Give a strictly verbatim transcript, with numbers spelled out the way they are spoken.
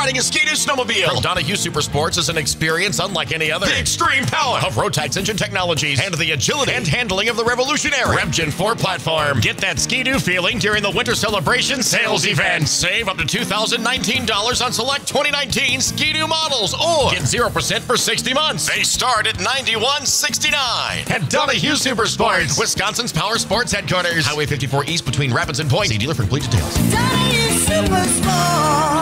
riding a Ski-Doo snowmobile. Donahue Super Sports is an experience unlike any other. The extreme power of Rotax engine technologies and the agility and handling of the revolutionary Rev Gen four platform. Get that Ski-Doo feeling during the winter celebration sales event. Save up to two thousand nineteen dollars on select twenty nineteen Ski-Doo models, or get zero percent for sixty months. They start at ninety-one sixty-nine. At Donahue Super Sports, Wisconsin's Power Sports headquarters. Highway fifty-four East between Rapids and Point. See dealer for complete details. Donahue Super Sports.